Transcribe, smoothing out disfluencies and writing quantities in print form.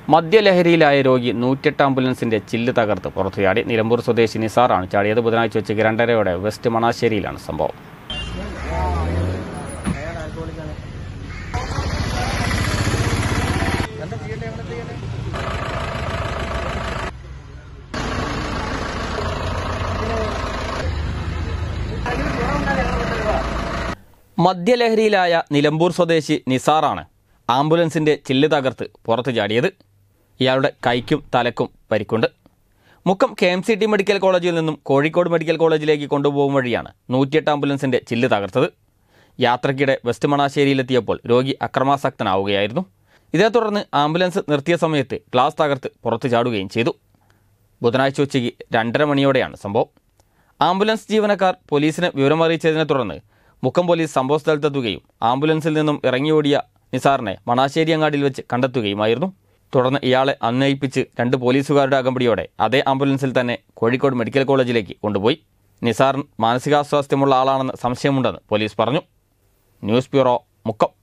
മദ്യലഹരിയിലായ രോഗി 108 ആംബുലൻസിന്റെ ചില്ല് തകർത്ത് പുറത്തു ചാടി. നിലമ്പൂർ സ്വദേശി നിസാറാണ് ചാടിയത്. ബുധനാഴ്ച ഉച്ചയ്ക്ക് 2:30 വെസ്റ്റ് മണാശ്ശേരിയിലാണ് സംഭവം. മദ്യലഹരിയിലായ നിലമ്പൂർ സ്വദേശി നിസാറാണ് ആംബുലൻസിന്റെ ചില്ല് തകർത്ത് പുറത്തു ചാടിയത്. ഇയാളുടെ കൈക്കും തലക്കും പരിക്കുണ്ട്. മുക്കം KMCT മെഡിക്കൽ കോളേജിൽ നിന്നും കോഴിക്കോട് മെഡിക്കൽ കോളേജിലേക്ക് കൊണ്ടുപോകും വഴിയാണ് 108 ആംബുലൻസിന്റെ ചില്ല് തകർത്തത്. യാത്രയ്ക്കിടെ വെസ്റ്റ് മണാശ്ശേരിയിലെത്തിയപ്പോൾ രോഗി അക്രമാസക്തനാവുകയായിരുന്നു. ഇതേ തുടർന്ന് ആംബുലൻസ് നിർത്തിയ സമയത്ത് ഗ്ലാസ് തകർത്ത് പുറത്തു ചാടുകയും ചെയ്തു. ബുധനാഴ്ച ഉച്ചയ്ക്ക് 2:30 മണിയോടെയാണ് സംഭവം. ആംബുലൻസ് ജീവനക്കാർ പോലീസിനെ വിവരമറിയിച്ചതിനെ തുടർന്ന് മുക്കം പോലീസ് സംഭവസ്ഥലത്തെത്തുകയും ആംബുലൻസിൽ നിന്നും ഇറങ്ങിയോടിയ നിസാറിനെ മണാശ്ശേരി അങ്ങാടിയിൽ വെച്ച് കണ്ടെത്തുകയുമായിരുന്നു. തുടർന്ന് ഇയാളെ അന്വയിപ്പിച്ച് 2 പോലീസുകാരുടെ അകമ്പടിയോടെ അതേ ആംബുലൻസിൽ തന്നെ കോഴിക്കോട് മെഡിക്കൽ കോളേജിലേക്ക് കൊണ്ടുപോയി. നിസാർ മാനസികാസ്വാസ്ഥ്യമുള്ള ആളാണെന്ന് സംശയമുണ്ടെന്ന് പോലീസ് പറഞ്ഞു. News bureau, Mukkam.